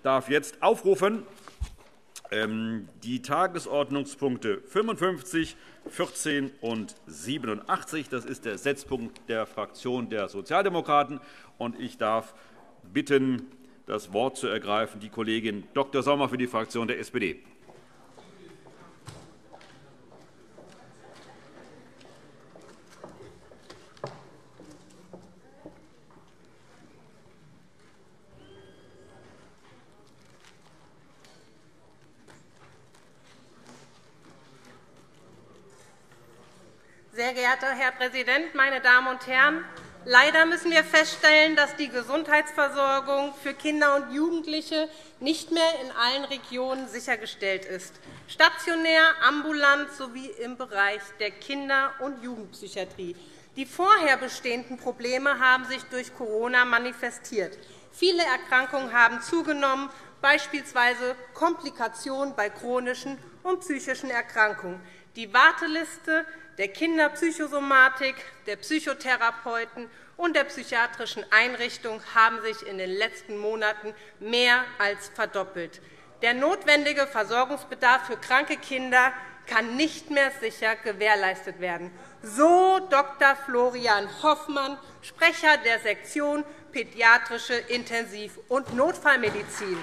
darf jetzt aufrufen die Tagesordnungspunkte 55, 14 und 87. Das ist der Setzpunkt der Fraktion der Sozialdemokraten. Und ich darf bitten, das Wort zu ergreifen die Kollegin Dr. Sommer für die Fraktion der SPD. Sehr geehrter Herr Präsident, meine Damen und Herren! Leider müssen wir feststellen, dass die Gesundheitsversorgung für Kinder und Jugendliche nicht mehr in allen Regionen sichergestellt ist, stationär, ambulant sowie im Bereich der Kinder- und Jugendpsychiatrie. Die vorher bestehenden Probleme haben sich durch Corona manifestiert. Viele Erkrankungen haben zugenommen, beispielsweise Komplikationen bei chronischen und psychischen Erkrankungen. Die Warteliste der Kinderpsychosomatik, der Psychotherapeuten und der psychiatrischen Einrichtungen haben sich in den letzten Monaten mehr als verdoppelt. Der notwendige Versorgungsbedarf für kranke Kinder kann nicht mehr sicher gewährleistet werden. So Dr. Florian Hoffmann, Sprecher der Sektion Pädiatrische Intensiv- und Notfallmedizin.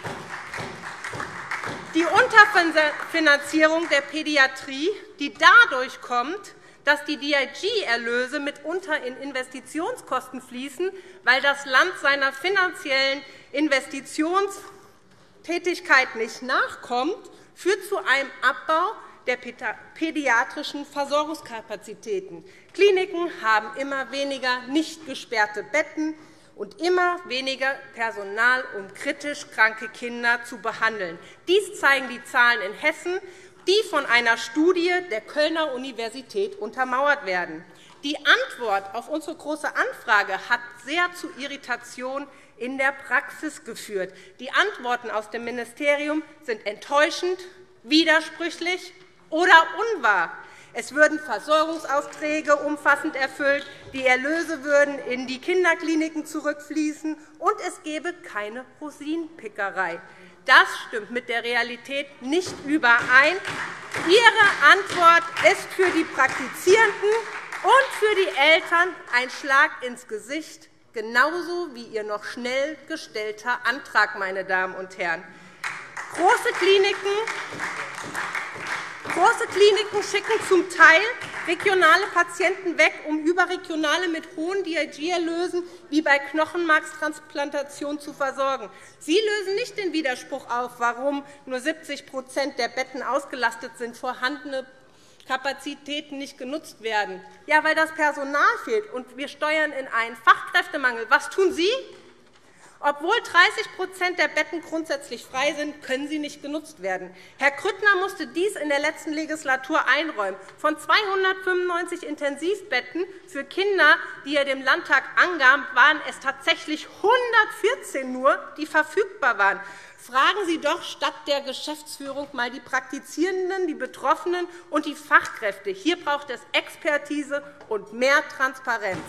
Die Unterfinanzierung der Pädiatrie, die dadurch kommt, dass die DRG-Erlöse mitunter in Investitionskosten fließen, weil das Land seiner finanziellen Investitionstätigkeit nicht nachkommt, führt zu einem Abbau der pädiatrischen Versorgungskapazitäten. Kliniken haben immer weniger nicht gesperrte Betten und immer weniger Personal, um kritisch kranke Kinder zu behandeln. Dies zeigen die Zahlen in Hessen, die von einer Studie der Kölner Universität untermauert werden. Die Antwort auf unsere Große Anfrage hat sehr zu Irritation in der Praxis geführt. Die Antworten aus dem Ministerium sind enttäuschend, widersprüchlich oder unwahr. Es würden Versorgungsaufträge umfassend erfüllt, die Erlöse würden in die Kinderkliniken zurückfließen, und es gäbe keine Rosinenpickerei. Das stimmt mit der Realität nicht überein. Ihre Antwort ist für die Praktizierenden und für die Eltern ein Schlag ins Gesicht, genauso wie Ihr noch schnell gestellter Antrag, meine Damen und Herren. Große Kliniken schicken zum Teil regionale Patienten weg, um überregionale mit hohen DRG-Erlösen wie bei Knochenmarkstransplantation zu versorgen. Sie lösen nicht den Widerspruch auf, warum nur 70 der Betten ausgelastet sind, vorhandene Kapazitäten nicht genutzt werden. Ja, weil das Personal fehlt, und wir steuern in einen Fachkräftemangel. Was tun Sie? Obwohl 30 der Betten grundsätzlich frei sind, können sie nicht genutzt werden. Herr Grüttner musste dies in der letzten Legislatur einräumen. Von 295 Intensivbetten für Kinder, die er dem Landtag angab, waren es tatsächlich 114 nur, die verfügbar waren. Fragen Sie doch statt der Geschäftsführung einmal die Praktizierenden, die Betroffenen und die Fachkräfte. Hier braucht es Expertise und mehr Transparenz.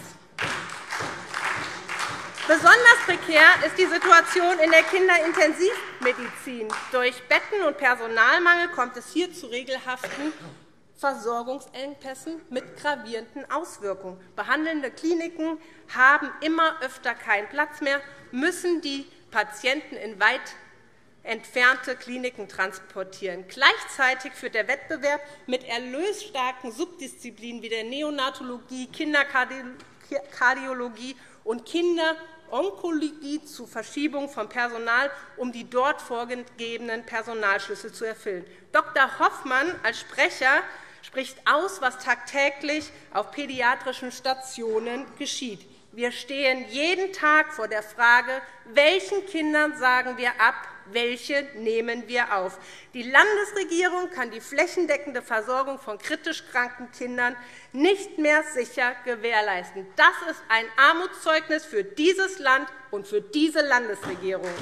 Besonders prekär ist die Situation in der Kinderintensivmedizin. Durch Betten- und Personalmangel kommt es hier zu regelhaften Versorgungsengpässen mit gravierenden Auswirkungen. Behandelnde Kliniken haben immer öfter keinen Platz mehr, müssen die Patienten in weit entfernte Kliniken transportieren. Gleichzeitig führt der Wettbewerb mit erlösstarken Subdisziplinen wie der Neonatologie, Kinderkardiologie und Kinderonkologie zu Verschiebung von Personal, um die dort vorgegebenen Personalschlüssel zu erfüllen. Dr. Hoffmann als Sprecher spricht aus, was tagtäglich auf pädiatrischen Stationen geschieht. Wir stehen jeden Tag vor der Frage, welchen Kindern sagen wir ab, welche nehmen wir auf. Die Landesregierung kann die flächendeckende Versorgung von kritisch kranken Kindern nicht mehr sicher gewährleisten. Das ist ein Armutszeugnis für dieses Land und für diese Landesregierung.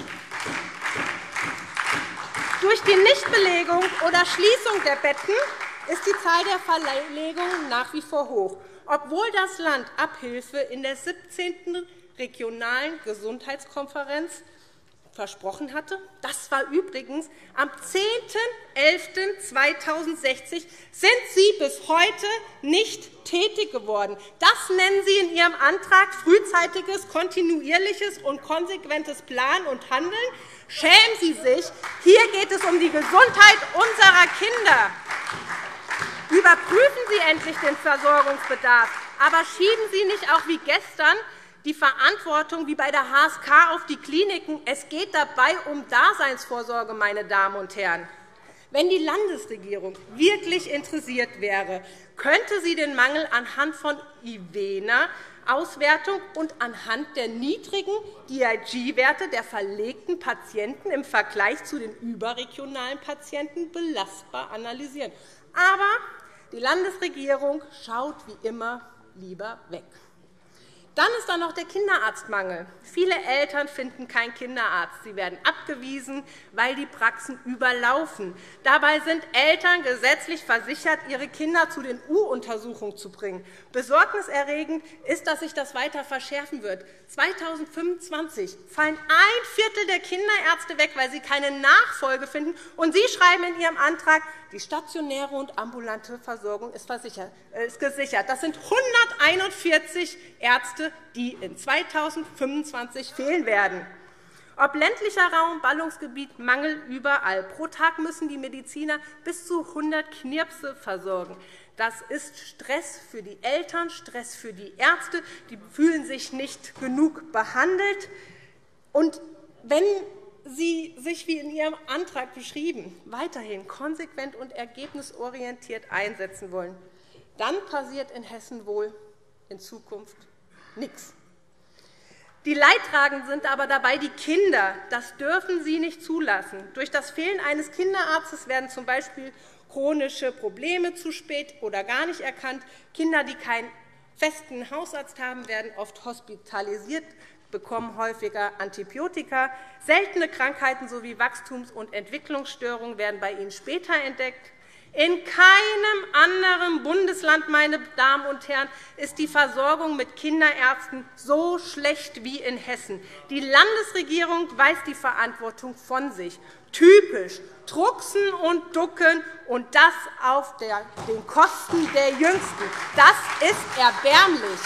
Durch die Nichtbelegung oder Schließung der Betten ist die Zahl der Verlegungen nach wie vor hoch, obwohl das Land Abhilfe in der 17. Regionalen Gesundheitskonferenz versprochen hatte. Das war übrigens am 10.11.2060, sind Sie bis heute nicht tätig geworden. Das nennen Sie in Ihrem Antrag frühzeitiges, kontinuierliches und konsequentes Planen und Handeln. Schämen Sie sich. Hier geht es um die Gesundheit unserer Kinder. Überprüfen Sie endlich den Versorgungsbedarf, aber schieben Sie nicht auch wie gestern die Verantwortung wie bei der HSK auf die Kliniken. Es geht dabei um Daseinsvorsorge, meine Damen und Herren. Wenn die Landesregierung wirklich interessiert wäre, könnte sie den Mangel anhand von IVENA-Auswertung und anhand der niedrigen DIG-Werte der verlegten Patienten im Vergleich zu den überregionalen Patienten belastbar analysieren. Aber die Landesregierung schaut wie immer lieber weg. Dann ist da noch der Kinderarztmangel. Viele Eltern finden keinen Kinderarzt. Sie werden abgewiesen, weil die Praxen überlaufen. Dabei sind Eltern gesetzlich versichert, ihre Kinder zu den U-Untersuchungen zu bringen. Besorgniserregend ist, dass sich das weiter verschärfen wird. 2025 fallen 1/4 der Kinderärzte weg, weil sie keine Nachfolge finden. Und Sie schreiben in Ihrem Antrag, die stationäre und ambulante Versorgung ist gesichert. Das sind 141 Ärzte, die in 2025 fehlen werden. Ob ländlicher Raum, Ballungsgebiet, Mangel überall. Pro Tag müssen die Mediziner bis zu 100 Knirpse versorgen. Das ist Stress für die Eltern, Stress für die Ärzte. Die fühlen sich nicht genug behandelt. Und wenn Sie sich, wie in Ihrem Antrag beschrieben, weiterhin konsequent und ergebnisorientiert einsetzen wollen, dann passiert in Hessen wohl in Zukunft nichts. Die Leidtragenden sind aber dabei die Kinder. Das dürfen Sie nicht zulassen. Durch das Fehlen eines Kinderarztes werden z. B. chronische Probleme zu spät oder gar nicht erkannt. Kinder, die keinen festen Hausarzt haben, werden oft hospitalisiert, bekommen häufiger Antibiotika. Seltene Krankheiten sowie Wachstums- und Entwicklungsstörungen werden bei ihnen später entdeckt. In keinem anderen Bundesland, meine Damen und Herren, ist die Versorgung mit Kinderärzten so schlecht wie in Hessen. Die Landesregierung weist die Verantwortung von sich. Typisch, drucksen und ducken, und das auf den Kosten der Jüngsten. Das ist erbärmlich.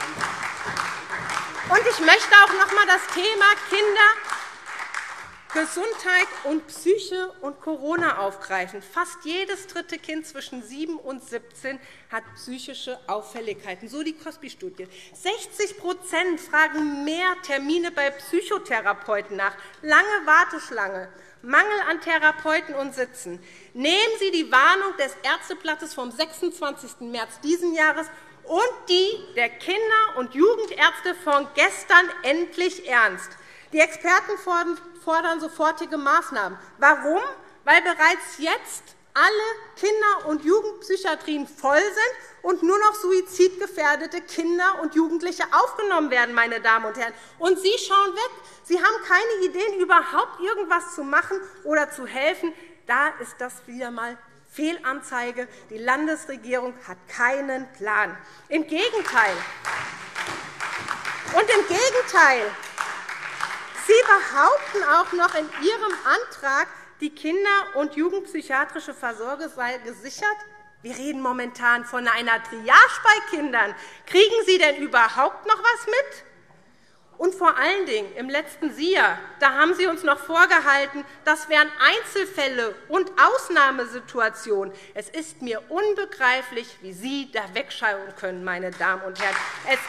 Und ich möchte auch noch einmal das Thema Kindergesundheit und Psyche und Corona aufgreifen. Fast jedes dritte Kind zwischen 7 und 17 hat psychische Auffälligkeiten, so die Cosby-Studie. 60% fragen mehr Termine bei Psychotherapeuten nach, lange Warteschlange, Mangel an Therapeuten und Sitzen. Nehmen Sie die Warnung des Ärzteblattes vom 26. März dieses Jahres und die der Kinder- und Jugendärzte von gestern endlich ernst. Die Experten fordern sofortige Maßnahmen. Warum? Weil bereits jetzt alle Kinder- und Jugendpsychiatrien voll sind und nur noch suizidgefährdete Kinder und Jugendliche aufgenommen werden, meine Damen und Herren. Und Sie schauen weg. Sie haben keine Ideen, überhaupt irgendwas zu machen oder zu helfen. Da ist das wieder einmal Fehlanzeige. Die Landesregierung hat keinen Plan. Im Gegenteil. Sie behaupten auch noch in Ihrem Antrag, die Kinder- und jugendpsychiatrische Versorgung sei gesichert. Wir reden momentan von einer Triage bei Kindern. Kriegen Sie denn überhaupt noch etwas mit? Und vor allen Dingen im letzten SIA, da haben Sie uns noch vorgehalten, das wären Einzelfälle und Ausnahmesituationen. Es ist mir unbegreiflich, wie Sie da wegschauen können, meine Damen und Herren. Es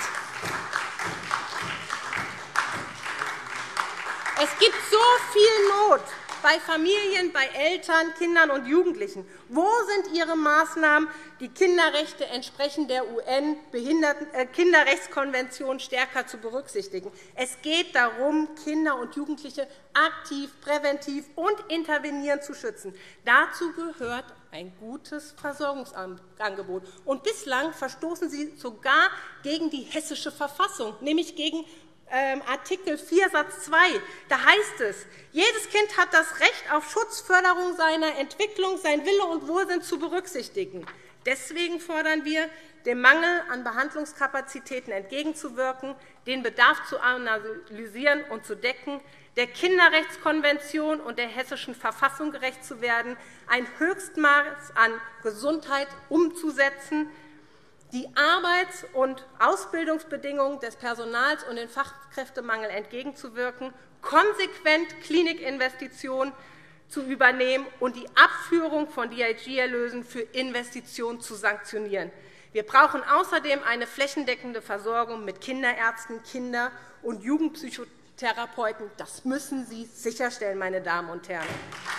gibt so viel Not bei Familien, bei Eltern, Kindern und Jugendlichen. Wo sind Ihre Maßnahmen, die Kinderrechte entsprechend der UN-Kinderrechtskonvention stärker zu berücksichtigen? Es geht darum, Kinder und Jugendliche aktiv, präventiv und intervenierend zu schützen. Dazu gehört ein gutes Versorgungsangebot. Und bislang verstoßen Sie sogar gegen die hessische Verfassung, nämlich gegen Artikel 4 Satz 2. Da heißt es, jedes Kind hat das Recht auf Schutz, Förderung seiner Entwicklung, sein Wille und Wohlsein zu berücksichtigen. Deswegen fordern wir, dem Mangel an Behandlungskapazitäten entgegenzuwirken, den Bedarf zu analysieren und zu decken, der Kinderrechtskonvention und der Hessischen Verfassung gerecht zu werden, ein Höchstmaß an Gesundheit umzusetzen, die Arbeits- und Ausbildungsbedingungen des Personals und den Fachkräftemangel entgegenzuwirken, konsequent Klinikinvestitionen zu übernehmen und die Abführung von DRG-Erlösen für Investitionen zu sanktionieren. Wir brauchen außerdem eine flächendeckende Versorgung mit Kinderärzten, Kinder- und Jugendpsychotherapeuten. Das müssen Sie sicherstellen, meine Damen und Herren.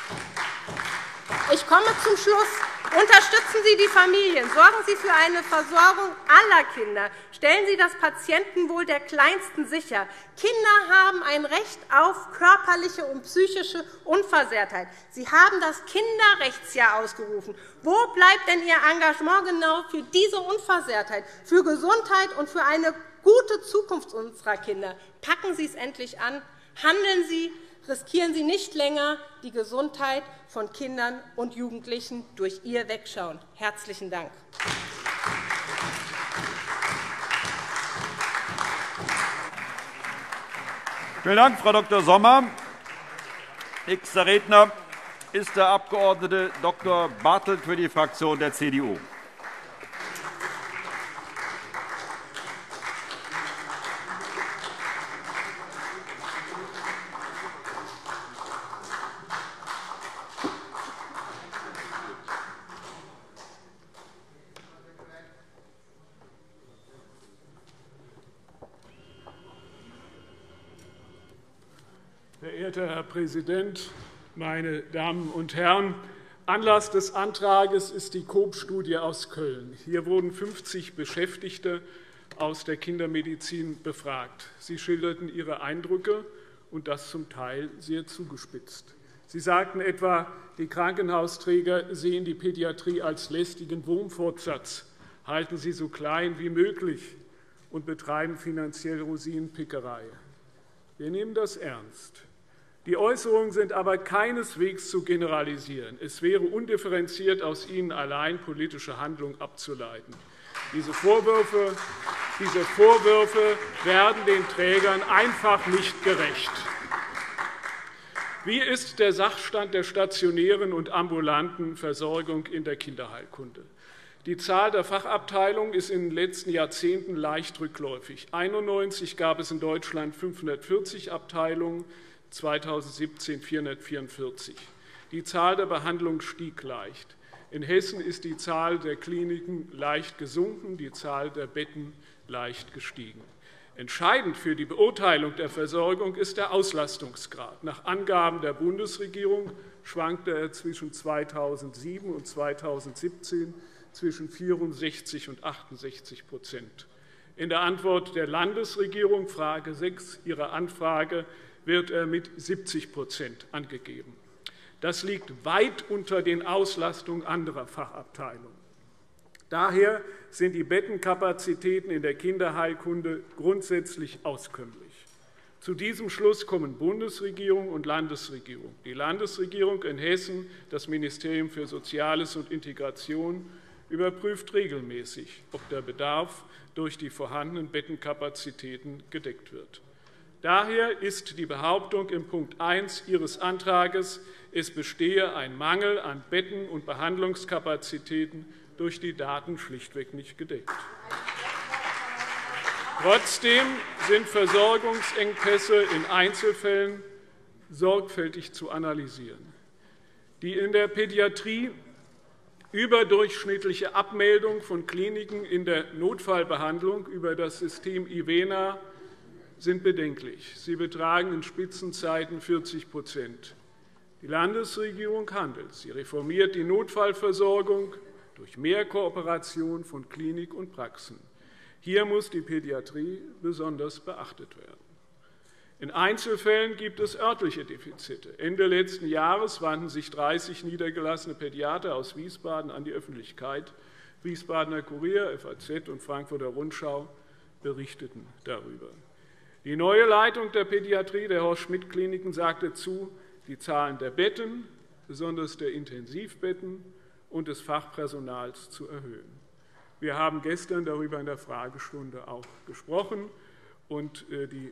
Ich komme zum Schluss. Unterstützen Sie die Familien. Sorgen Sie für eine Versorgung aller Kinder. Stellen Sie das Patientenwohl der Kleinsten sicher. Kinder haben ein Recht auf körperliche und psychische Unversehrtheit. Sie haben das Kinderrechtsjahr ausgerufen. Wo bleibt denn Ihr Engagement genau für diese Unversehrtheit, für Gesundheit und für eine gute Zukunft unserer Kinder? Packen Sie es endlich an. Handeln Sie. Riskieren Sie nicht länger die Gesundheit von Kindern und Jugendlichen durch Ihr Wegschauen. Herzlichen Dank. Vielen Dank, Frau Dr. Sommer. Nächster Redner ist der Abg. Dr. Bartelt für die Fraktion der CDU. Verehrter Herr Präsident, meine Damen und Herren! Anlass des Antrags ist die Coop-Studie aus Köln. Hier wurden 50 Beschäftigte aus der Kindermedizin befragt. Sie schilderten ihre Eindrücke, und das zum Teil sehr zugespitzt. Sie sagten etwa, die Krankenhausträger sehen die Pädiatrie als lästigen Wurmfortsatz, halten sie so klein wie möglich und betreiben finanziell Rosinenpickerei. Wir nehmen das ernst. Die Äußerungen sind aber keineswegs zu generalisieren. Es wäre undifferenziert, aus ihnen allein politische Handlung abzuleiten. Diese Vorwürfe werden den Trägern einfach nicht gerecht. Wie ist der Sachstand der stationären und ambulanten Versorgung in der Kinderheilkunde? Die Zahl der Fachabteilungen ist in den letzten Jahrzehnten leicht rückläufig. 1991 gab es in Deutschland 540 Abteilungen, 2017 444. Die Zahl der Behandlungen stieg leicht. In Hessen ist die Zahl der Kliniken leicht gesunken, die Zahl der Betten leicht gestiegen. Entscheidend für die Beurteilung der Versorgung ist der Auslastungsgrad. Nach Angaben der Bundesregierung schwankte er zwischen 2007 und 2017 zwischen 64 und 68%. In der Antwort der Landesregierung, Frage 6 Ihrer Anfrage, wird er mit 70% angegeben. Das liegt weit unter den Auslastungen anderer Fachabteilungen. Daher sind die Bettenkapazitäten in der Kinderheilkunde grundsätzlich auskömmlich. Zu diesem Schluss kommen Bundesregierung und Landesregierung. Die Landesregierung in Hessen, das Ministerium für Soziales und Integration, überprüft regelmäßig, ob der Bedarf durch die vorhandenen Bettenkapazitäten gedeckt wird. Daher ist die Behauptung in Punkt 1 Ihres Antrags, es bestehe ein Mangel an Betten- und Behandlungskapazitäten, durch die Daten schlichtweg nicht gedeckt. Trotzdem sind Versorgungsengpässe in Einzelfällen sorgfältig zu analysieren. Die in der Pädiatrie überdurchschnittliche Abmeldung von Kliniken in der Notfallbehandlung über das System IVENA sind bedenklich. Sie betragen in Spitzenzeiten 40%. Die Landesregierung handelt. Sie reformiert die Notfallversorgung durch mehr Kooperation von Klinik und Praxen. Hier muss die Pädiatrie besonders beachtet werden. In Einzelfällen gibt es örtliche Defizite. Ende letzten Jahres wandten sich 30 niedergelassene Pädiater aus Wiesbaden an die Öffentlichkeit. Wiesbadener Kurier, FAZ und Frankfurter Rundschau berichteten darüber. Die neue Leitung der Pädiatrie der Horst-Schmidt-Kliniken sagte zu, die Zahlen der Betten, besonders der Intensivbetten und des Fachpersonals zu erhöhen. Wir haben gestern darüber in der Fragestunde auch gesprochen, und die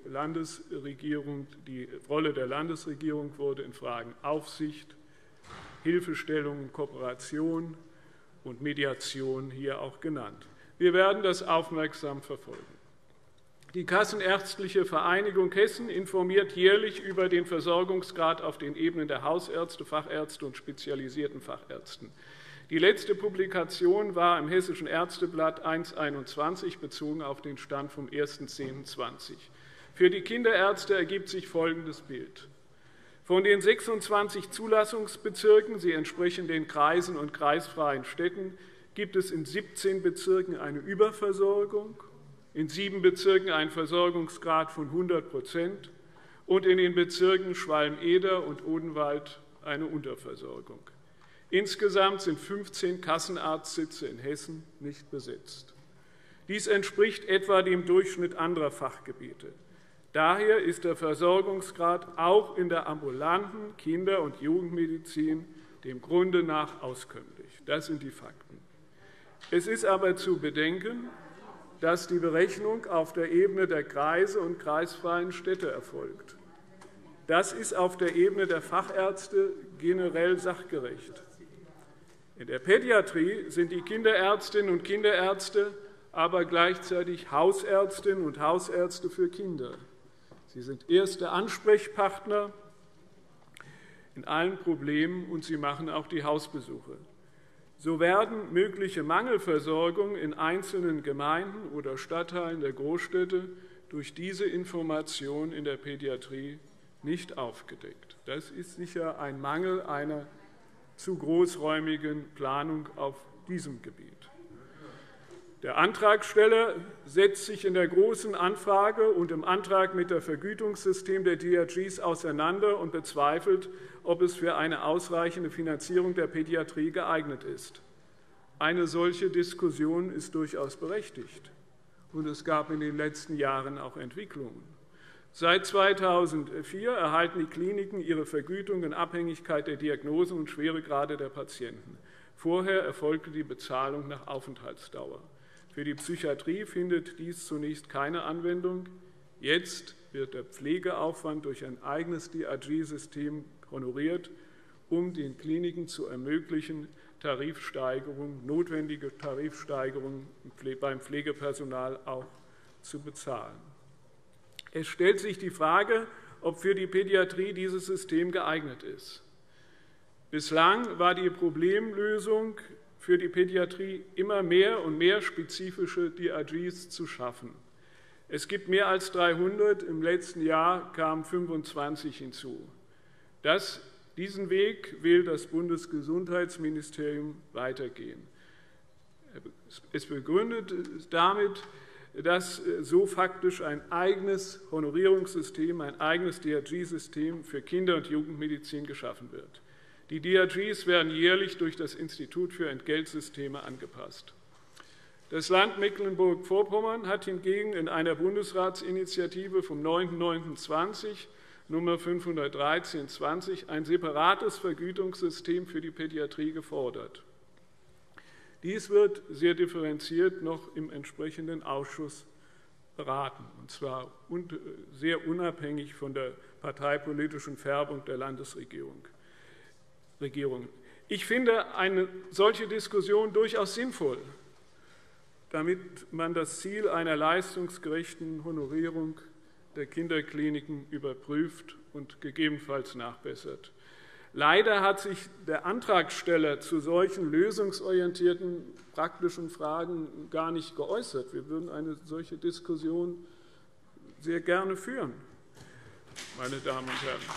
Rolle der Landesregierung wurde in Fragen Aufsicht, Hilfestellung, Kooperation und Mediation hier auch genannt. Wir werden das aufmerksam verfolgen. Die Kassenärztliche Vereinigung Hessen informiert jährlich über den Versorgungsgrad auf den Ebenen der Hausärzte, Fachärzte und spezialisierten Fachärzten. Die letzte Publikation war im Hessischen Ärzteblatt 1/21 bezogen auf den Stand vom 1.10.20. Für die Kinderärzte ergibt sich folgendes Bild. Von den 26 Zulassungsbezirken, sie entsprechen den Kreisen und kreisfreien Städten, gibt es in 17 Bezirken eine Überversorgung, in 7 Bezirken einen Versorgungsgrad von 100% und in den Bezirken Schwalm-Eder und Odenwald eine Unterversorgung. Insgesamt sind 15 Kassenarztsitze in Hessen nicht besetzt. Dies entspricht etwa dem Durchschnitt anderer Fachgebiete. Daher ist der Versorgungsgrad auch in der ambulanten Kinder- und Jugendmedizin dem Grunde nach auskömmlich. Das sind die Fakten. Es ist aber zu bedenken, dass die Berechnung auf der Ebene der Kreise und kreisfreien Städte erfolgt. Das ist auf der Ebene der Fachärzte generell sachgerecht. In der Pädiatrie sind die Kinderärztinnen und Kinderärzte aber gleichzeitig Hausärztinnen und Hausärzte für Kinder. Sie sind erste Ansprechpartner in allen Problemen, und sie machen auch die Hausbesuche. So werden mögliche Mangelversorgungen in einzelnen Gemeinden oder Stadtteilen der Großstädte durch diese Information in der Pädiatrie nicht aufgedeckt. Das ist sicher ein Mangel einer zu großräumigen Planung auf diesem Gebiet. Der Antragsteller setzt sich in der Großen Anfrage und im Antrag mit dem Vergütungssystem der DRGs auseinander und bezweifelt, ob es für eine ausreichende Finanzierung der Pädiatrie geeignet ist. Eine solche Diskussion ist durchaus berechtigt, und es gab in den letzten Jahren auch Entwicklungen. Seit 2004 erhalten die Kliniken ihre Vergütung in Abhängigkeit der Diagnosen und Schweregrade der Patienten. Vorher erfolgte die Bezahlung nach Aufenthaltsdauer. Für die Psychiatrie findet dies zunächst keine Anwendung. Jetzt wird der Pflegeaufwand durch ein eigenes DRG-System honoriert, um den Kliniken zu ermöglichen, notwendige Tarifsteigerungen beim Pflegepersonal auch zu bezahlen. Es stellt sich die Frage, ob für die Pädiatrie dieses System geeignet ist. Bislang war die Problemlösung für die Pädiatrie immer mehr und mehr spezifische DRGs zu schaffen. Es gibt mehr als 300, im letzten Jahr kamen 25 hinzu. Diesen Weg will das Bundesgesundheitsministerium weitergehen. Es begründet damit, dass so faktisch ein eigenes Honorierungssystem, ein eigenes DRG-System für Kinder- und Jugendmedizin geschaffen wird. Die DRGs werden jährlich durch das Institut für Entgeltsysteme angepasst. Das Land Mecklenburg-Vorpommern hat hingegen in einer Bundesratsinitiative vom 9.9.20, Nummer 513/20, ein separates Vergütungssystem für die Pädiatrie gefordert. Dies wird sehr differenziert noch im entsprechenden Ausschuss beraten, und zwar sehr unabhängig von der parteipolitischen Färbung der Landesregierung. Ich finde eine solche Diskussion durchaus sinnvoll, damit man das Ziel einer leistungsgerechten Honorierung der Kinderkliniken überprüft und gegebenenfalls nachbessert. Leider hat sich der Antragsteller zu solchen lösungsorientierten, praktischen Fragen gar nicht geäußert. Wir würden eine solche Diskussion sehr gerne führen, meine Damen und Herren.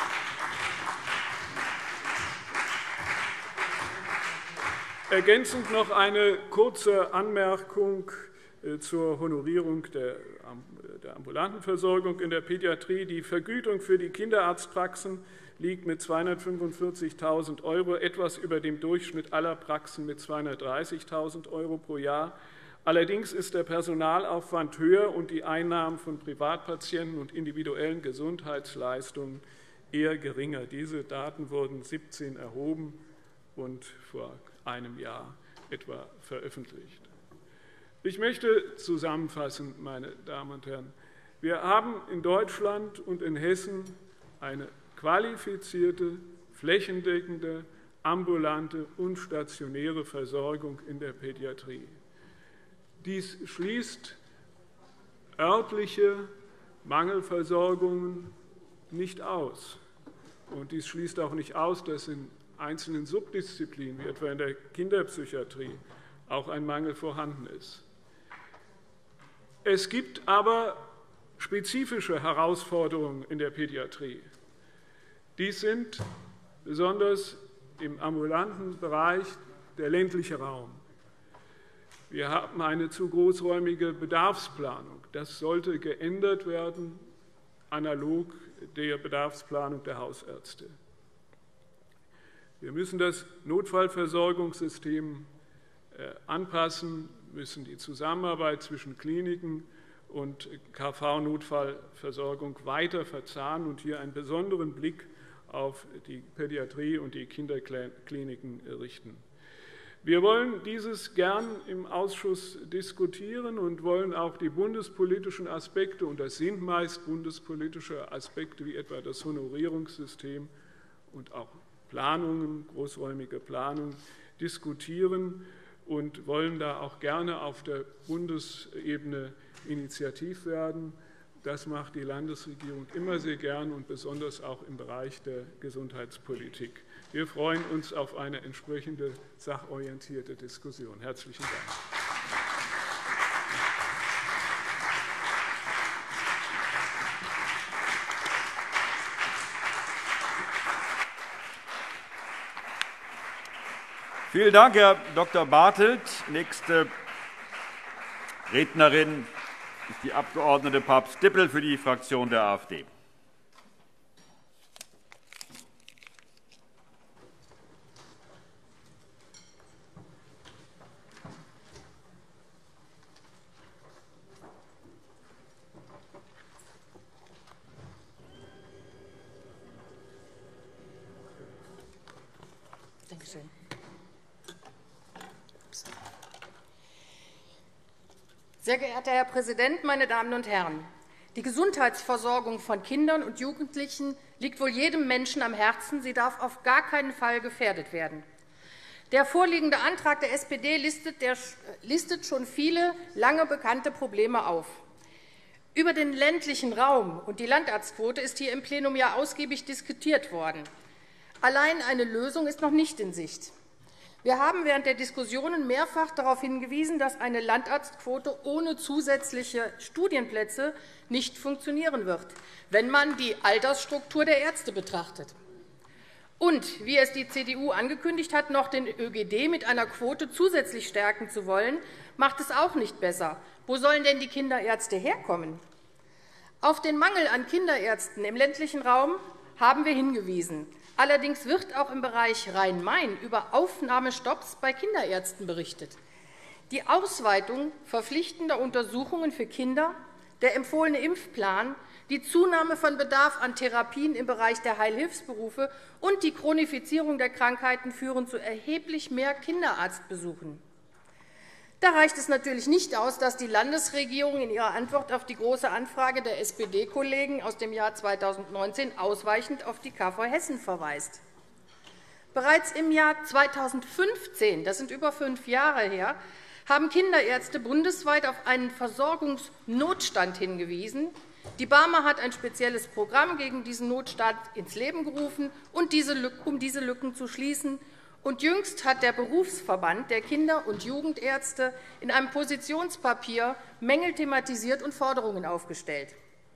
Ergänzend noch eine kurze Anmerkung zur Honorierung der ambulanten Versorgung in der Pädiatrie. Die Vergütung für die Kinderarztpraxen liegt mit 245.000 € etwas über dem Durchschnitt aller Praxen mit 230.000 € pro Jahr. Allerdings ist der Personalaufwand höher und die Einnahmen von Privatpatienten und individuellen Gesundheitsleistungen eher geringer. Diese Daten wurden 2017 erhoben und vor einem Jahr etwa veröffentlicht. Ich möchte zusammenfassen, meine Damen und Herren, wir haben in Deutschland und in Hessen eine qualifizierte, flächendeckende, ambulante und stationäre Versorgung in der Pädiatrie. Dies schließt örtliche Mangelversorgungen nicht aus. Und dies schließt auch nicht aus, dass in einzelnen Subdisziplinen, wie etwa in der Kinderpsychiatrie, auch ein Mangel vorhanden ist. Es gibt aber spezifische Herausforderungen in der Pädiatrie. Dies sind besonders im ambulanten Bereich der ländliche Raum. Wir haben eine zu großräumige Bedarfsplanung. Das sollte geändert werden, analog der Bedarfsplanung der Hausärzte. Wir müssen das Notfallversorgungssystem anpassen, müssen die Zusammenarbeit zwischen Kliniken und KV-Notfallversorgung weiter verzahnen und hier einen besonderen Blick auf die Pädiatrie und die Kinderkliniken richten. Wir wollen dieses gern im Ausschuss diskutieren und wollen auch die bundespolitischen Aspekte, und das sind meist bundespolitische Aspekte, wie etwa das Honorierungssystem und auch Planungen, großräumige Planungen, diskutieren und wollen da auch gerne auf der Bundesebene initiativ werden. Das macht die Landesregierung immer sehr gern und besonders auch im Bereich der Gesundheitspolitik. Wir freuen uns auf eine entsprechende sachorientierte Diskussion. Herzlichen Dank. Vielen Dank, Herr Dr. Bartelt. Nächste Rednerin ist die Abg. Papst-Dippel für die Fraktion der AfD. Dankeschön. Sehr geehrter Herr Präsident, meine Damen und Herren! Die Gesundheitsversorgung von Kindern und Jugendlichen liegt wohl jedem Menschen am Herzen. Sie darf auf gar keinen Fall gefährdet werden. Der vorliegende Antrag der SPD listet schon viele lange bekannte Probleme auf. Über den ländlichen Raum und die Landarztquote ist hier im Plenum ja ausgiebig diskutiert worden. Allein eine Lösung ist noch nicht in Sicht. Wir haben während der Diskussionen mehrfach darauf hingewiesen, dass eine Landarztquote ohne zusätzliche Studienplätze nicht funktionieren wird, wenn man die Altersstruktur der Ärzte betrachtet. Und, wie es die CDU angekündigt hat, noch den ÖGD mit einer Quote zusätzlich stärken zu wollen, macht es auch nicht besser. Wo sollen denn die Kinderärzte herkommen? Auf den Mangel an Kinderärzten im ländlichen Raum haben wir hingewiesen. Allerdings wird auch im Bereich Rhein-Main über Aufnahmestopps bei Kinderärzten berichtet. Die Ausweitung verpflichtender Untersuchungen für Kinder, der empfohlene Impfplan, die Zunahme von Bedarf an Therapien im Bereich der Heilhilfsberufe und die Chronifizierung der Krankheiten führen zu erheblich mehr Kinderarztbesuchen. Da reicht es natürlich nicht aus, dass die Landesregierung in ihrer Antwort auf die Große Anfrage der SPD-Kollegen aus dem Jahr 2019 ausweichend auf die KV Hessen verweist. Bereits im Jahr 2015, das sind über 5 Jahre her, haben Kinderärzte bundesweit auf einen Versorgungsnotstand hingewiesen. Die BARMER hat ein spezielles Programm gegen diesen Notstand ins Leben gerufen, um diese Lücken zu schließen. Und jüngst hat der Berufsverband der Kinder- und Jugendärzte in einem Positionspapier Mängel thematisiert und Forderungen aufgestellt.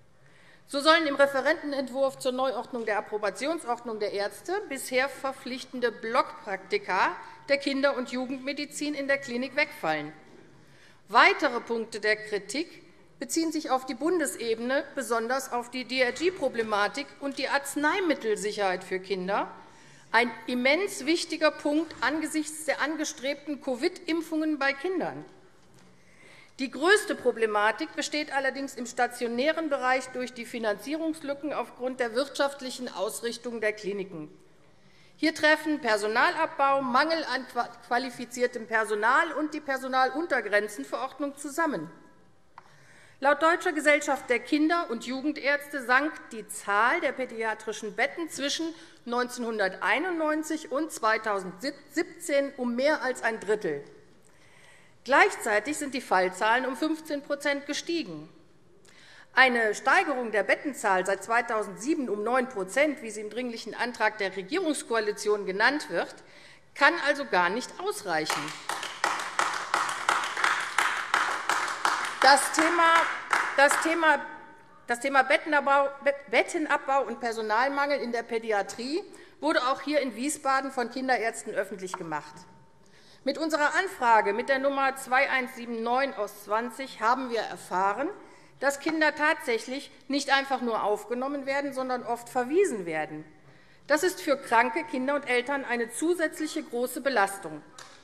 So sollen im Referentenentwurf zur Neuordnung der Approbationsordnung der Ärzte bisher verpflichtende Blockpraktika der Kinder- und Jugendmedizin in der Klinik wegfallen. Weitere Punkte der Kritik beziehen sich auf die Bundesebene, besonders auf die DRG-Problematik und die Arzneimittelsicherheit für Kinder, ein immens wichtiger Punkt angesichts der angestrebten Covid-Impfungen bei Kindern. Die größte Problematik besteht allerdings im stationären Bereich durch die Finanzierungslücken aufgrund der wirtschaftlichen Ausrichtung der Kliniken. Hier treffen Personalabbau, Mangel an qualifiziertem Personal und die Personaluntergrenzenverordnung zusammen. Laut Deutscher Gesellschaft der Kinder- und Jugendärzte sank die Zahl der pädiatrischen Betten zwischen 1991 und 2017 um mehr als ein Drittel. Gleichzeitig sind die Fallzahlen um 15% gestiegen. Eine Steigerung der Bettenzahl seit 2007 um 9%, wie sie im Dringlichen Antrag der Regierungskoalition genannt wird, kann also gar nicht ausreichen. Das Thema Bettenabbau und Personalmangel in der Pädiatrie wurde auch hier in Wiesbaden von Kinderärzten öffentlich gemacht. Mit unserer Anfrage mit der Nummer 2179 aus 20 haben wir erfahren, dass Kinder tatsächlich nicht einfach nur aufgenommen werden, sondern oft verwiesen werden. Das ist für kranke Kinder und Eltern eine zusätzliche große Belastung,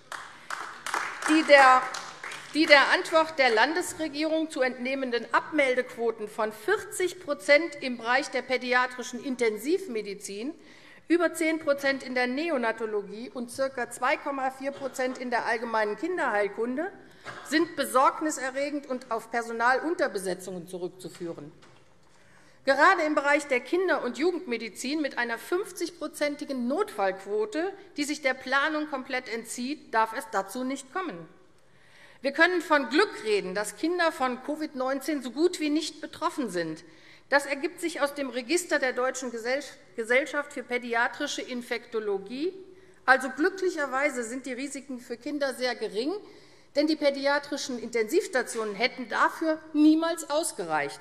die der Antwort der Landesregierung zu entnehmenden Abmeldequoten von 40% im Bereich der pädiatrischen Intensivmedizin, über 10% in der Neonatologie und ca. 2,4% in der allgemeinen Kinderheilkunde sind besorgniserregend und auf Personalunterbesetzungen zurückzuführen. Gerade im Bereich der Kinder- und Jugendmedizin mit einer 50-prozentigen Notfallquote, die sich der Planung komplett entzieht, darf es dazu nicht kommen. Wir können von Glück reden, dass Kinder von Covid-19 so gut wie nicht betroffen sind. Das ergibt sich aus dem Register der Deutschen Gesellschaft für pädiatrische Infektologie. Also glücklicherweise sind die Risiken für Kinder sehr gering, denn die pädiatrischen Intensivstationen hätten dafür niemals ausgereicht.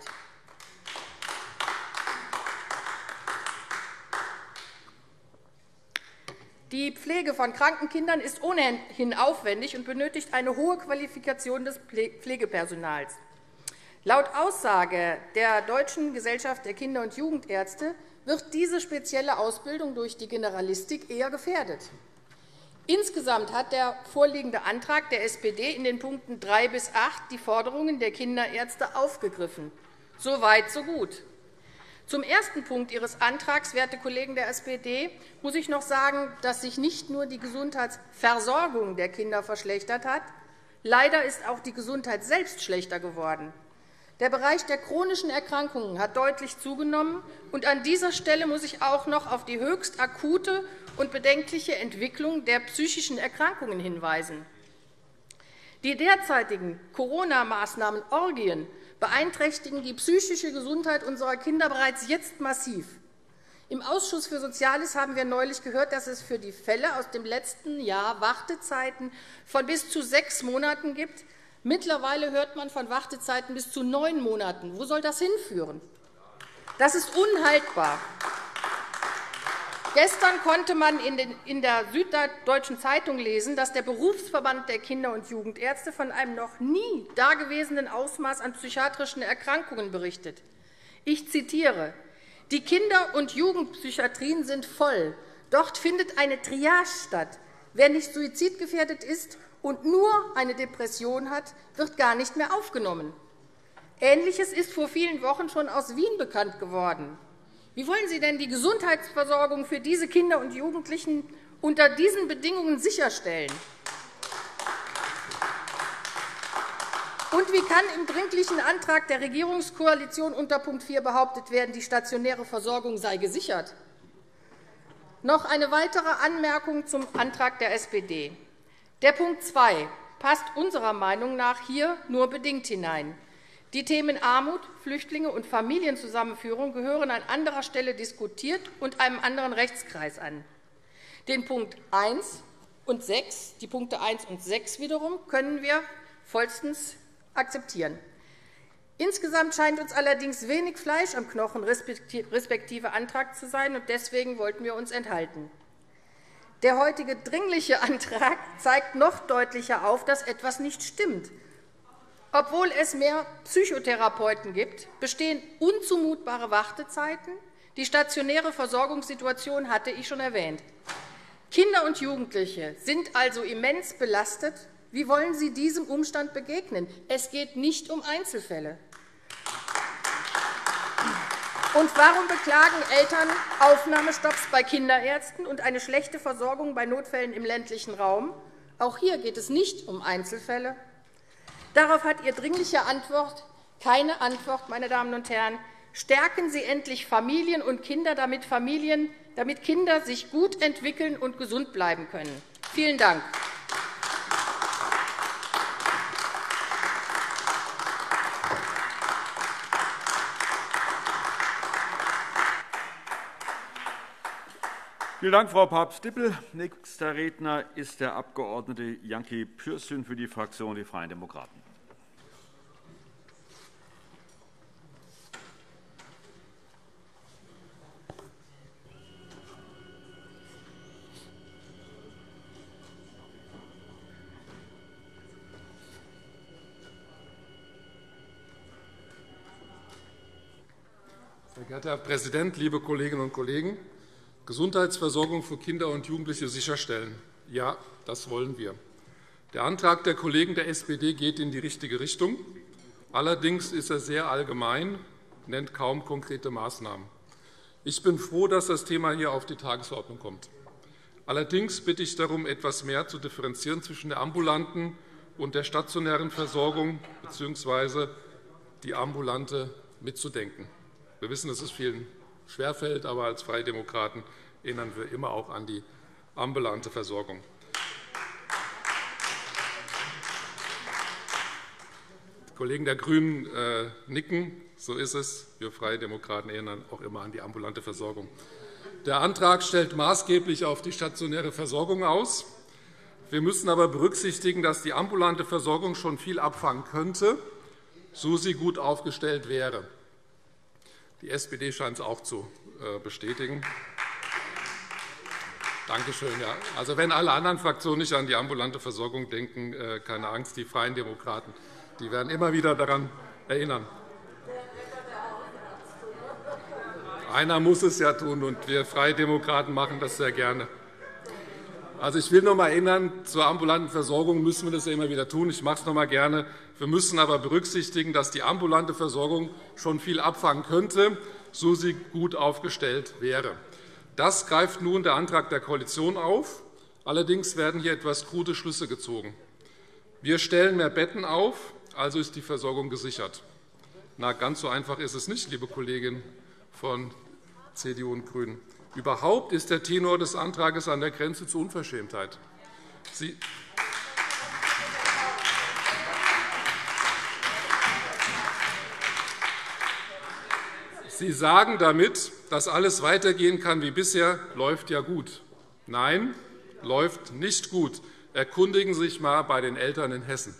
Die Pflege von kranken Kindern ist ohnehin aufwendig und benötigt eine hohe Qualifikation des Pflegepersonals. Laut Aussage der Deutschen Gesellschaft der Kinder- und Jugendärzte wird diese spezielle Ausbildung durch die Generalistik eher gefährdet. Insgesamt hat der vorliegende Antrag der SPD in den Punkten 3 bis 8 die Forderungen der Kinderärzte aufgegriffen. So weit, so gut. Zum ersten Punkt Ihres Antrags, werte Kollegen der SPD, muss ich noch sagen, dass sich nicht nur die Gesundheitsversorgung der Kinder verschlechtert hat, leider ist auch die Gesundheit selbst schlechter geworden. Der Bereich der chronischen Erkrankungen hat deutlich zugenommen, und an dieser Stelle muss ich auch noch auf die höchst akute und bedenkliche Entwicklung der psychischen Erkrankungen hinweisen. Die derzeitigen Corona-Maßnahmen-Orgien beeinträchtigen die psychische Gesundheit unserer Kinder bereits jetzt massiv. Im Ausschuss für Soziales haben wir neulich gehört, dass es für die Fälle aus dem letzten Jahr Wartezeiten von bis zu 6 Monaten gibt. Mittlerweile hört man von Wartezeiten bis zu 9 Monaten. Wo soll das hinführen? Das ist unhaltbar. Gestern konnte man in der Süddeutschen Zeitung lesen, dass der Berufsverband der Kinder- und Jugendärzte von einem noch nie dagewesenen Ausmaß an psychiatrischen Erkrankungen berichtet. Ich zitiere: Die Kinder- und Jugendpsychiatrien sind voll. Dort findet eine Triage statt. Wer nicht suizidgefährdet ist und nur eine Depression hat, wird gar nicht mehr aufgenommen. Ähnliches ist vor vielen Wochen schon aus Wien bekannt geworden. Wie wollen Sie denn die Gesundheitsversorgung für diese Kinder und Jugendlichen unter diesen Bedingungen sicherstellen? Und wie kann im Dringlichen Antrag der Regierungskoalition unter Punkt 4 behauptet werden, die stationäre Versorgung sei gesichert? Noch eine weitere Anmerkung zum Antrag der SPD. Der Punkt 2 passt unserer Meinung nach hier nur bedingt hinein. Die Themen Armut, Flüchtlinge und Familienzusammenführung gehören an anderer Stelle diskutiert und einem anderen Rechtskreis an. Den Punkt 1 und 6, die Punkte 1 und 6 wiederum, können wir vollstens akzeptieren. Insgesamt scheint uns allerdings wenig Fleisch am Knochen respektive Antrag zu sein, und deswegen wollten wir uns enthalten. Der heutige Dringliche Antrag zeigt noch deutlicher auf, dass etwas nicht stimmt. Obwohl es mehr Psychotherapeuten gibt, bestehen unzumutbare Wartezeiten. Die stationäre Versorgungssituation hatte ich schon erwähnt. Kinder und Jugendliche sind also immens belastet. Wie wollen Sie diesem Umstand begegnen? Es geht nicht um Einzelfälle. Und warum beklagen Eltern Aufnahmestopps bei Kinderärzten und eine schlechte Versorgung bei Notfällen im ländlichen Raum? Auch hier geht es nicht um Einzelfälle. Darauf hat Ihre dringliche Antwort keine Antwort, meine Damen und Herren. Stärken Sie endlich Familien und Kinder, damit Kinder sich gut entwickeln und gesund bleiben können. Vielen Dank. Vielen Dank, Frau Papst-Dippel. Nächster Redner ist der Abg. Janki Pürsün für die Fraktion Die Freien Demokraten. Sehr geehrter Herr Präsident, liebe Kolleginnen und Kollegen! Gesundheitsversorgung für Kinder und Jugendliche sicherstellen. Ja, das wollen wir. Der Antrag der Kollegen der SPD geht in die richtige Richtung. Allerdings ist er sehr allgemein, nennt kaum konkrete Maßnahmen. Ich bin froh, dass das Thema hier auf die Tagesordnung kommt. Allerdings bitte ich darum, etwas mehr zu differenzieren zwischen der ambulanten und der stationären Versorgung bzw. die ambulante mitzudenken. Wir wissen, dass es vielen schwerfällt, aber als Freie Demokraten erinnern wir immer auch an die ambulante Versorgung. Die Kollegen der GRÜNEN nicken. So ist es. Wir Freie Demokraten erinnern auch immer an die ambulante Versorgung. Der Antrag stellt maßgeblich auf die stationäre Versorgung aus. Wir müssen aber berücksichtigen, dass die ambulante Versorgung schon viel abfangen könnte, so sie gut aufgestellt wäre. Die SPD scheint es auch zu bestätigen. Danke schön. Ja. Also, wenn alle anderen Fraktionen nicht an die ambulante Versorgung denken, keine Angst, die Freien Demokraten die werden immer wieder daran erinnern. Einer muss es ja tun, und wir Freie Demokraten machen das sehr gerne. Also, ich will noch einmal erinnern, zur ambulanten Versorgung müssen wir das ja immer wieder tun. Ich mache es noch einmal gerne. Wir müssen aber berücksichtigen, dass die ambulante Versorgung schon viel abfangen könnte, so sie gut aufgestellt wäre. Das greift nun der Antrag der Koalition auf. Allerdings werden hier etwas krude Schlüsse gezogen. Wir stellen mehr Betten auf, also ist die Versorgung gesichert. Na, ganz so einfach ist es nicht, liebe Kolleginnen von CDU und GRÜNEN. Überhaupt ist der Tenor des Antrags an der Grenze zur Unverschämtheit. Sie sagen damit, dass alles weitergehen kann wie bisher, läuft ja gut. Nein, läuft nicht gut. Erkundigen Sie sich einmal bei den Eltern in Hessen.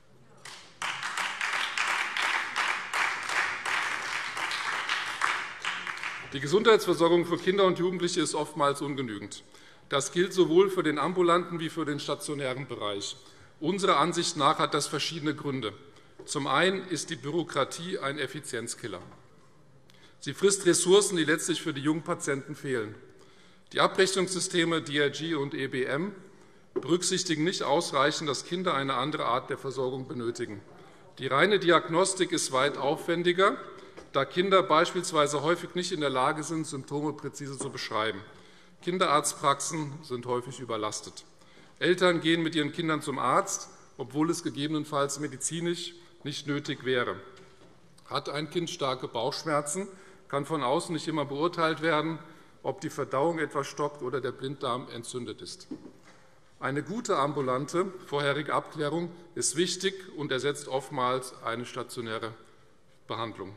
Die Gesundheitsversorgung für Kinder und Jugendliche ist oftmals ungenügend. Das gilt sowohl für den ambulanten wie für den stationären Bereich. Unserer Ansicht nach hat das verschiedene Gründe. Zum einen ist die Bürokratie ein Effizienzkiller. Sie frisst Ressourcen, die letztlich für die jungen Patienten fehlen. Die Abrechnungssysteme DRG und EBM berücksichtigen nicht ausreichend, dass Kinder eine andere Art der Versorgung benötigen. Die reine Diagnostik ist weit aufwendiger, da Kinder beispielsweise häufig nicht in der Lage sind, Symptome präzise zu beschreiben. Kinderarztpraxen sind häufig überlastet. Eltern gehen mit ihren Kindern zum Arzt, obwohl es gegebenenfalls medizinisch nicht nötig wäre. Hat ein Kind starke Bauchschmerzen, kann von außen nicht immer beurteilt werden, ob die Verdauung etwas stockt oder der Blinddarm entzündet ist. Eine gute ambulante vorherige Abklärung ist wichtig und ersetzt oftmals eine stationäre Behandlung.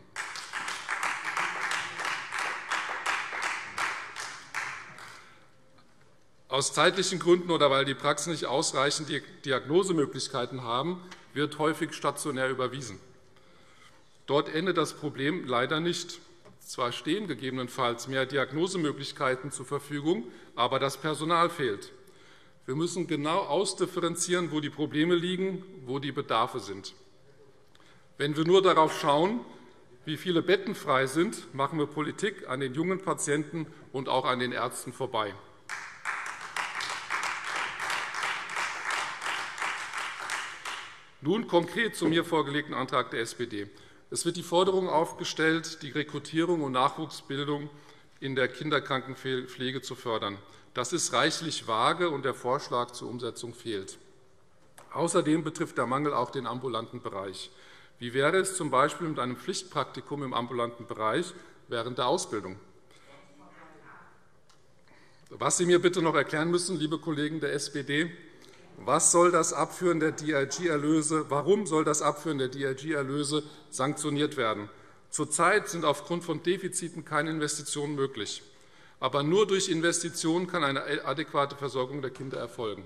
Aus zeitlichen Gründen oder weil die Praxen nicht ausreichend Diagnosemöglichkeiten haben, wird häufig stationär überwiesen. Dort endet das Problem leider nicht. Zwar stehen gegebenenfalls mehr Diagnosemöglichkeiten zur Verfügung, aber das Personal fehlt. Wir müssen genau ausdifferenzieren, wo die Probleme liegen, wo die Bedarfe sind. Wenn wir nur darauf schauen, wie viele Betten frei sind, machen wir Politik an den jungen Patienten und auch an den Ärzten vorbei. Nun konkret zum mir vorgelegten Antrag der SPD. Es wird die Forderung aufgestellt, die Rekrutierung und Nachwuchsbildung in der Kinderkrankenpflege zu fördern. Das ist reichlich vage, und der Vorschlag zur Umsetzung fehlt. Außerdem betrifft der Mangel auch den ambulanten Bereich. Wie wäre es z. B. mit einem Pflichtpraktikum im ambulanten Bereich während der Ausbildung? Was Sie mir bitte noch erklären müssen, liebe Kollegen der SPD, warum soll das Abführen der DRG-Erlöse sanktioniert werden? Zurzeit sind aufgrund von Defiziten keine Investitionen möglich. Aber nur durch Investitionen kann eine adäquate Versorgung der Kinder erfolgen.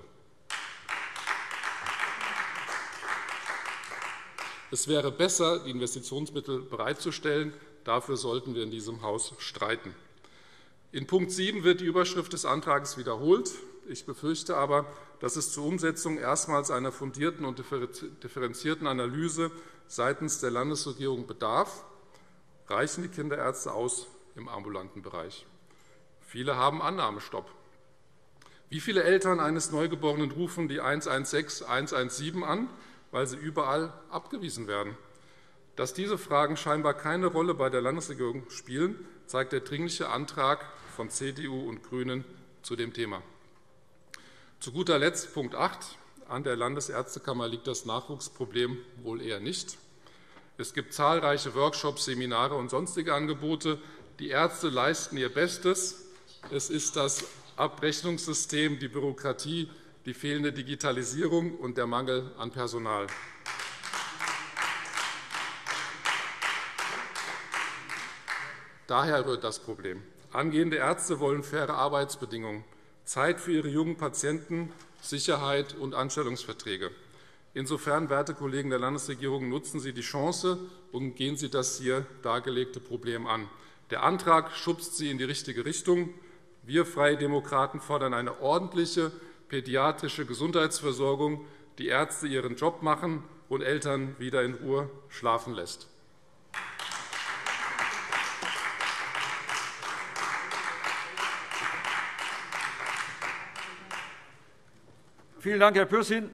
Es wäre besser, die Investitionsmittel bereitzustellen. Dafür sollten wir in diesem Haus streiten. In Punkt 7 wird die Überschrift des Antrags wiederholt. Ich befürchte aber, dass es zur Umsetzung erstmals einer fundierten und differenzierten Analyse seitens der Landesregierung bedarf. Reichen die Kinderärzte aus im ambulanten Bereich? Viele haben Annahmestopp. Wie viele Eltern eines Neugeborenen rufen die 116, 117 an, weil sie überall abgewiesen werden? Dass diese Fragen scheinbar keine Rolle bei der Landesregierung spielen, zeigt der Dringliche Antrag von CDU und GRÜNEN zu dem Thema. Zu guter Letzt Punkt 8. An der Landesärztekammer liegt das Nachwuchsproblem wohl eher nicht. Es gibt zahlreiche Workshops, Seminare und sonstige Angebote. Die Ärzte leisten ihr Bestes. Es ist das Abrechnungssystem, die Bürokratie, die fehlende Digitalisierung und der Mangel an Personal. Daher rührt das Problem. Angehende Ärzte wollen faire Arbeitsbedingungen, Zeit für ihre jungen Patienten, Sicherheit und Anstellungsverträge. Insofern, werte Kollegen der Landesregierung, nutzen Sie die Chance und gehen Sie das hier dargelegte Problem an. Der Antrag schubst Sie in die richtige Richtung. Wir Freie Demokraten fordern eine ordentliche pädiatrische Gesundheitsversorgung, die Ärzte ihren Job machen und Eltern wieder in Ruhe schlafen lässt. Vielen Dank, Herr Pürsün.